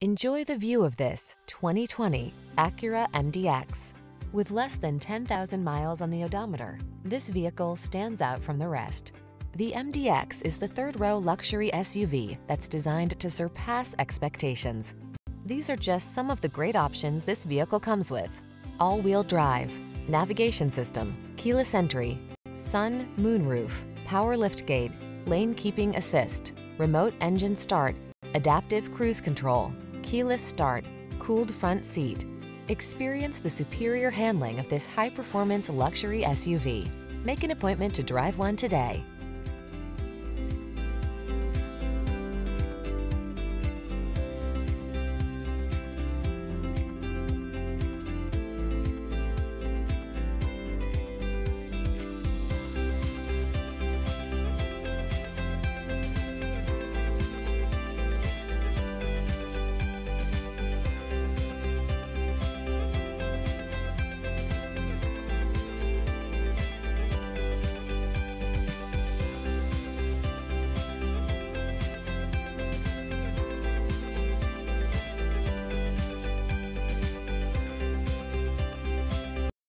Enjoy the view of this 2020 Acura MDX. With less than 10,000 miles on the odometer, this vehicle stands out from the rest. The MDX is the third-row luxury SUV that's designed to surpass expectations. These are just some of the great options this vehicle comes with: all-wheel drive, navigation system, keyless entry, sun, moonroof, power liftgate, lane keeping assist, remote engine start, adaptive cruise control, keyless start, cooled front seat. Experience the superior handling of this high-performance luxury SUV. Make an appointment to drive one today.